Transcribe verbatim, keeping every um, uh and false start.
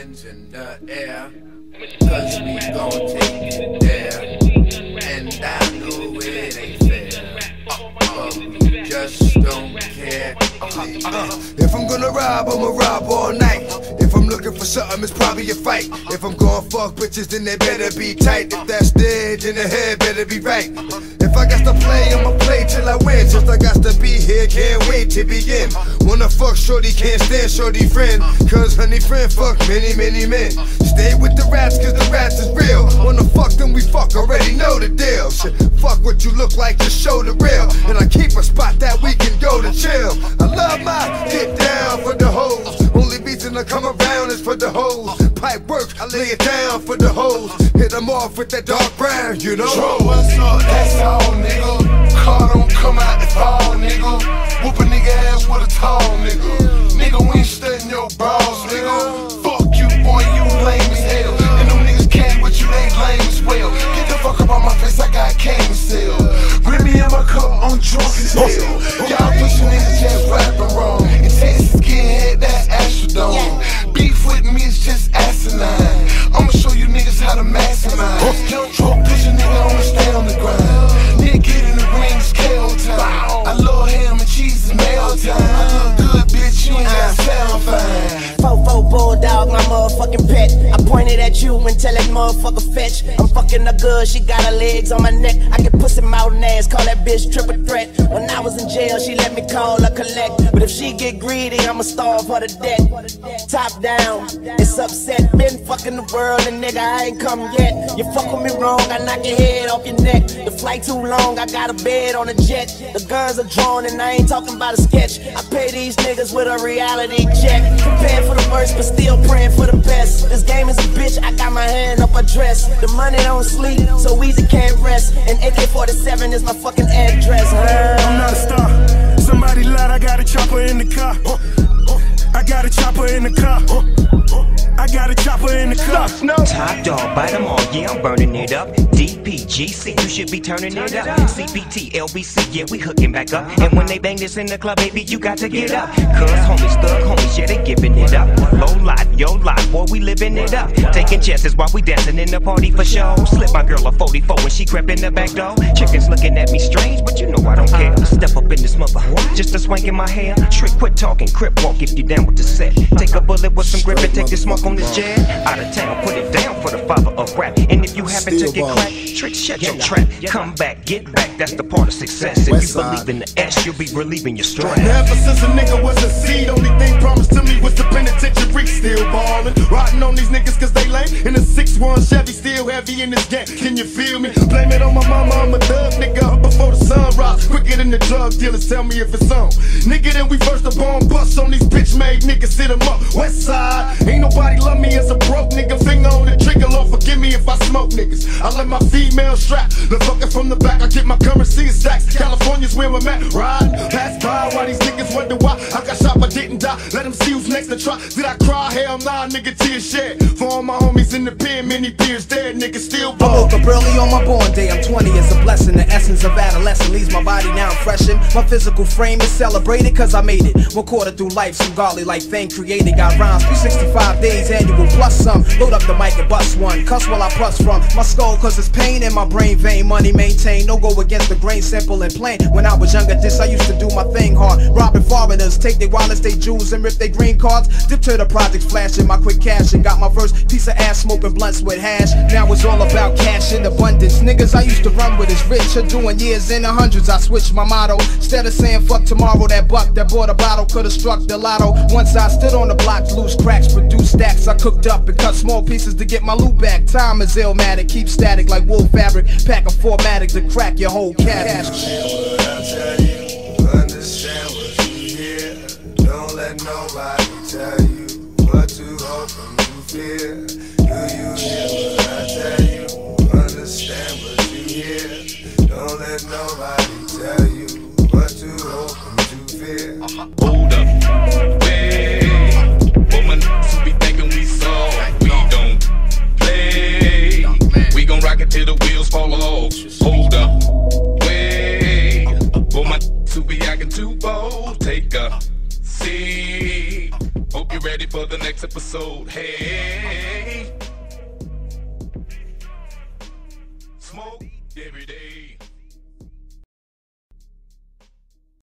hands in the air, cause we gon' take it there. And I know it ain't fair, but we just don't care. Uh, if I'm gonna rob, I'ma rob all night. If I'm looking for something, it's probably a fight. If I'm gonna fuck bitches, then they better be tight. If that's the edge in the head, better be right. If I got to play, I'ma play till I win. Just I got to be here, can't wait to begin. Wanna fuck shorty, can't stand shorty friend. Cause honey friend fuck many, many men. Stay with the rats, cause the rats is real. Wanna fuck them, we fuck, already know the deal. Shit, fuck what you look like, just show the real. And I keep a spot that we can go to chill. I love my get down for the hoes. Only reason I come around is for the hoes. Pipe work, I lay it down for the hoes. Hit them off with that dark brown, you know. Bro, what's up? That's all, nigga. Car don't come out the fall, nigga. Whoop a nigga ass with a tall nigga. Nigga, we ain't studying your balls, nigga. Fuck you, boy, you lame as hell. And them niggas came with you, they lame as well. Get the fuck up on my face, I got cane to sell. Bring me in my cup, I'm drunk as hell. Y'all pushing niggas just rapping wrong. In Texas, getting hit that Astrodome. Beef with me is just asinine. I'ma show you niggas how to maximize. Young truck pushing nigga, I'ma stay on the grind. Nigga get in the ring, it's K O time. I love ham and cheese, it's mail time. I look good, bitch, you ain't gotta sound fine. Fofo bulldog, my motherfucking pet. I pointed at you and tell that motherfucker fetch. I'm fucking her good, she got her legs on my neck. I get pussy mouth and ass, call that bitch triple threat. When I was in jail, she let me call her collect. But if she get greedy, I'ma starve her to death. Top down, it's upset. Been fucking the world and nigga, I ain't come yet. You fuck with me wrong, I knock your head off your neck. The flight too long, I got a bed on a jet. The guns are drawn and I ain't talking about a sketch. I pay these niggas with a reality check. Prepared for the worst, but still praying for the best. This game is a bitch, I got my hand up a dress. The money don't sleep, so easy can't rest. And A K forty-seven is my fucking address, huh? I'm not a star. Somebody lied, I got a chopper in the car. I got a chopper in the car. I got a chopper in the car. Top dog, bite them all, yeah, I'm burning it up. D P G C, you should be turning it up. C B T, L B C, yeah, we hooking back up. And when they bang this in the club, baby, you got to get up. Cuz homies, thug homies, yeah, they giving it up. Low life, yo life, boy, we living it up. Taking chances while we dancing in the party for show. Slip my girl a forty-four when she crept in the back door. Chickens looking at me strange, but you know I don't care. Step up in this mother, just a swank in my hair. Trick, quit talking, crip walk if you down with the set. Take a bullet with some grip and take the smoke on this jet. Out of town, put it down for the father of rap. And if you happen to get cracked, trick, shut your trap. Come back, get back, that's the part of success. If you believe in the S, you'll be relieving your stress. Ever since a nigga was a seed, only thing promised to me was the penitentiary. Still ballin', riding on these niggas cause they lame. In a six one Chevy, still heavy in this game. Can you feel me? Blame it on my mama, I'm a thug nigga. Up before the sun rise, quicker than the drug dealers. Tell me if it's on. Nigga, then we first the bomb bust on these bitch made niggas. Sit them up, west side. Ain't nobody love me as a broke nigga. Finger on the trigger, Lord forgive me if I smoke niggas. I let my female strap, the fucking from the back. I get my currency in stacks. California's where I'm at. Riding, pass by while these niggas wonder why I got shot but didn't die. Let them see who's next to try. Did I cry? Hell nah, nigga, tears shed. For all my homies in the pen, many peers dead, niggas still ball. I woke up early on my born day. I'm twenty, it's a blessing. The essence of adolescence leaves my body now freshened. My physical frame is celebrated cause I made it. One quarter through life, some godly like thing created. Got rhymes three sixty-five days annual plus some. Load up the mic and bust one. Cuss while I bust from my skull cause it's pain in my brain vein. Money maintained, no go against the grain, simple and plain. When I was younger, this I used to do my thing hard. Robbing foreigners, take their wallets, they jewels, and rip their green cards. Dip to the projects, flashing my quick cash, and got my first piece of ass smoking blunts with hash. Now it's all about cash in abundance. Niggas I used to run with is rich, are doing years in the hundreds. I switched my motto. Instead of saying fuck tomorrow, that buck that bought a bottle could've struck the lotto. Once I stood on the block, loose cracks, produced stacks. I cooked up and cut small pieces to get my loot back. Time is illmatic, keep static like wool fabric. Pack a formatic to crack your whole cabbage. Understand what I tell you, understand what you hear. Don't let nobody tell you what to hope and you fear. Do you hear what I tell you? Understand what you hear. Don't let nobody tell you what to hope and you fear. Hold up, wait. Woman, who be thinking we soft, we don't play. We gon' rock it till the wheels fall off. Hold up, wait. Woman, who be acting too bold, take a seat. Hope you you ready for the next episode. Hey, smoke every day.